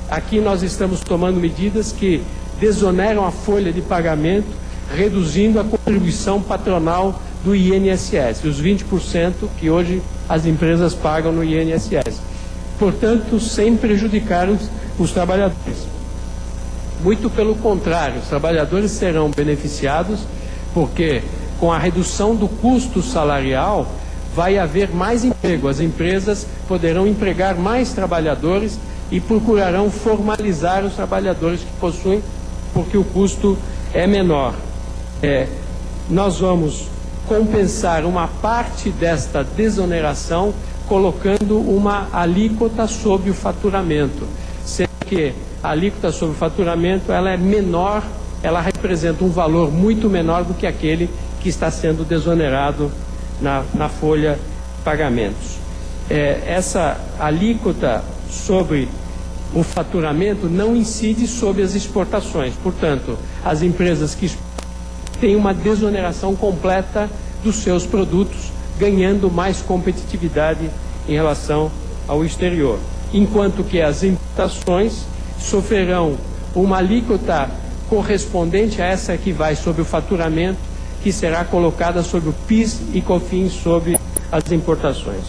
aqui nós estamos tomando medidas que desoneram a folha de pagamento, reduzindo a contribuição patronal do INSS, os 20% que hoje as empresas pagam no INSS. Portanto, sem prejudicar os trabalhadores. Muito pelo contrário, os trabalhadores serão beneficiados porque, com a redução do custo salarial, vai haver mais emprego. As empresas poderão empregar mais trabalhadores e procurarão formalizar os trabalhadores que possuem, porque o custo é menor. Nós vamos compensar uma parte desta desoneração colocando uma alíquota sobre o faturamento, sendo que a alíquota sobre o faturamento ela é menor, ela representa um valor muito menor do que aquele que está sendo desonerado na folha de pagamentos. Essa alíquota sobre o faturamento não incide sobre as exportações, portanto, as empresas que têm uma desoneração completa dos seus produtos, ganhando mais competitividade em relação ao exterior, enquanto que as importações sofrerão uma alíquota correspondente a essa que vai sobre o faturamento, que será colocada sobre o PIS e COFINS sobre as importações.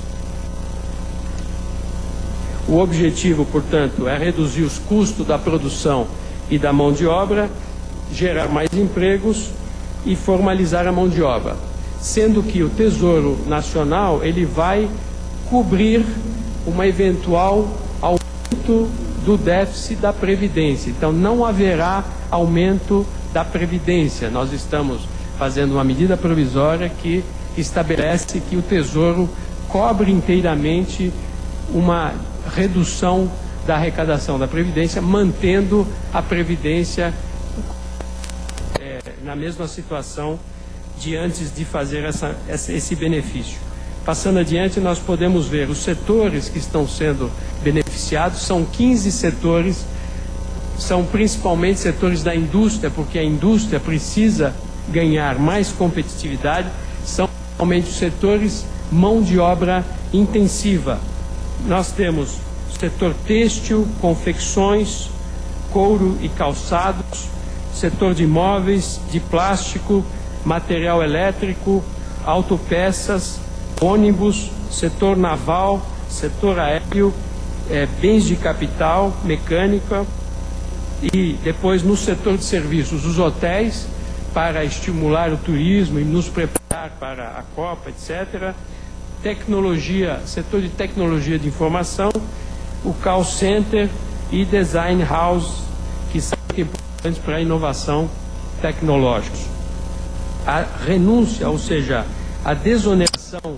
O objetivo, portanto, é reduzir os custos da produção e da mão de obra, gerar mais empregos e formalizar a mão de obra, sendo que o Tesouro Nacional ele vai cobrir uma eventual aumento do déficit da Previdência. Então, não haverá aumento da Previdência. Nós estamos fazendo uma medida provisória que estabelece que o Tesouro cobre inteiramente uma redução da arrecadação da Previdência, mantendo a Previdência na mesma situação de antes de fazer esse benefício. Passando adiante, nós podemos ver os setores que estão sendo beneficiados, são 15 setores, são principalmente setores da indústria, porque a indústria precisa ganhar mais competitividade, são principalmente os setores mão de obra intensiva. Nós temos o setor têxtil, confecções, couro e calçados, setor de imóveis, de plástico, material elétrico, autopeças, ônibus, setor naval, setor aéreo, bens de capital, mecânica e depois no setor de serviços, os hotéis, para estimular o turismo e nos preparar para a Copa, etc. Tecnologia, setor de tecnologia de informação, o call center e design house, que são importantes para a inovação tecnológica. A renúncia, ou seja, a desoneração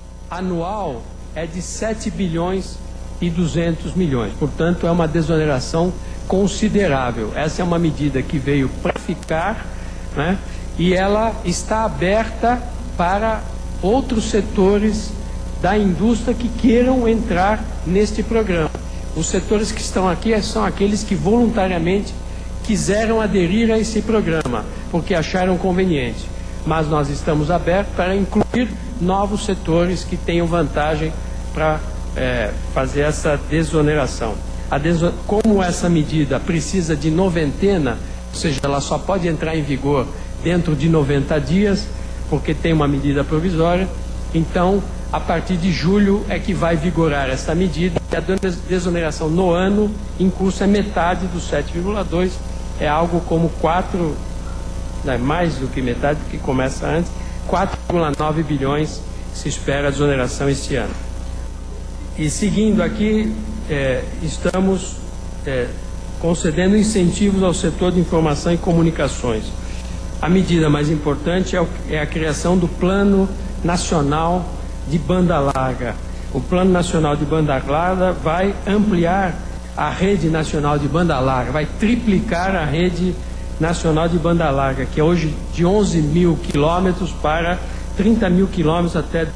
anual é de 7 bilhões e 200 milhões. Portanto, é uma desoneração considerável. Essa é uma medida que veio para ficar, né? E ela está aberta para outros setores da indústria que queiram entrar neste programa. Os setores que estão aqui são aqueles que voluntariamente quiseram aderir a esse programa, porque acharam conveniente. Mas nós estamos abertos para incluir novos setores que tenham vantagem para fazer essa desoneração. Como essa medida precisa de noventena, ou seja, ela só pode entrar em vigor dentro de 90 dias, porque tem uma medida provisória, então, a partir de julho é que vai vigorar essa medida, e a desoneração no ano em curso é metade dos 7,2, é algo como 4, mais do que metade, porque começa antes, 4,9 bilhões se espera a desoneração este ano. E seguindo aqui, estamos concedendo incentivos ao setor de informação e comunicações. A medida mais importante é a criação do Plano Nacional de Banda Larga. O Plano Nacional de Banda Larga vai ampliar a rede nacional de banda larga, vai triplicar a rede nacional de banda larga, que é hoje de 11 mil quilômetros para 30 mil quilômetros até.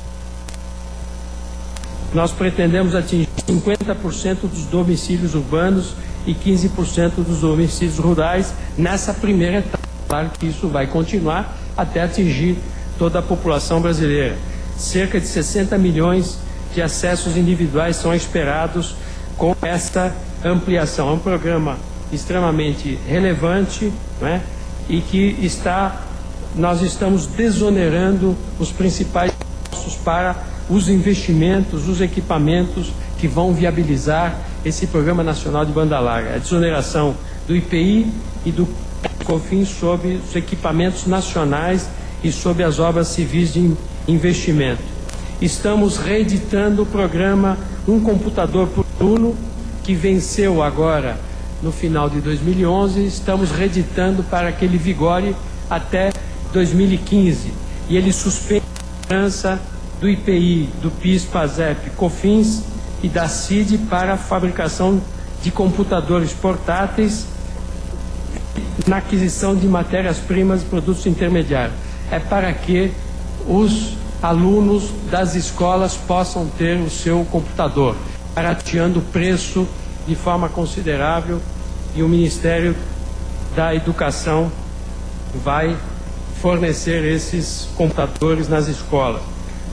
Nós pretendemos atingir 50% dos domicílios urbanos e 15% dos domicílios rurais nessa primeira etapa. Claro que isso vai continuar até atingir toda a população brasileira. Cerca de 60 milhões de acessos individuais são esperados com essa ampliação. É um programa extremamente relevante, né? E que nós estamos desonerando os principais custos para os investimentos, os equipamentos que vão viabilizar esse Programa Nacional de Banda Larga. A desoneração do IPI e do COFINS sobre os equipamentos nacionais e sobre as obras civis de investimento. Estamos reeditando o programa Um Computador por Aluno, que venceu agora no final de 2011. Estamos reeditando para que ele vigore até 2015. E ele suspende a cobrança do IPI, do PIS, PASEP, COFINS e da CID para a fabricação de computadores portáteis na aquisição de matérias-primas e produtos intermediários. É para que os alunos das escolas possam ter o seu computador, barateando o preço de forma considerável, e o Ministério da Educação vai fornecer esses computadores nas escolas.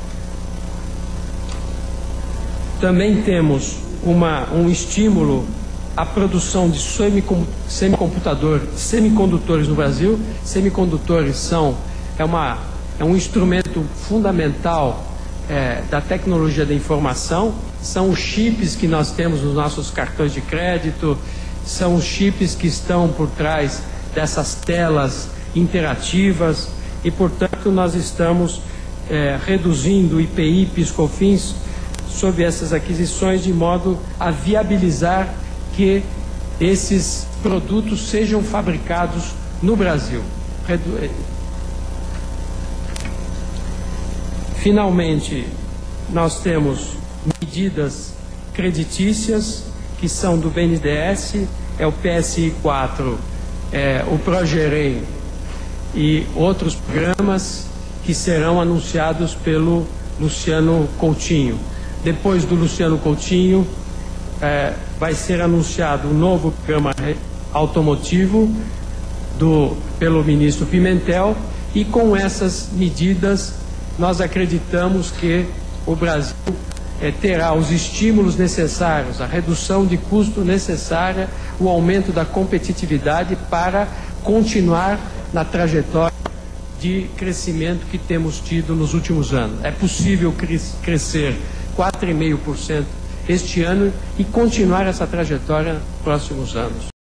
Também temos um estímulo à produção de semicondutores no Brasil. Semicondutores é um instrumento fundamental da tecnologia da informação. São os chips que nós temos nos nossos cartões de crédito, são os chips que estão por trás dessas telas interativas e, portanto, nós estamos reduzindo o IPI, PIS, COFINS sobre essas aquisições, de modo a viabilizar que esses produtos sejam fabricados no Brasil. Finalmente, nós temos medidas creditícias que são do BNDES, é o PSI 4, o Progerem e outros programas que serão anunciados pelo Luciano Coutinho. Depois do Luciano Coutinho, vai ser anunciado um novo programa automotivo pelo ministro Pimentel, e com essas medidas nós acreditamos que o Brasil terá os estímulos necessários, a redução de custo necessária, o aumento da competitividade para continuar na trajetória de crescimento que temos tido nos últimos anos. É possível crescer 4,5% este ano e continuar essa trajetória nos próximos anos.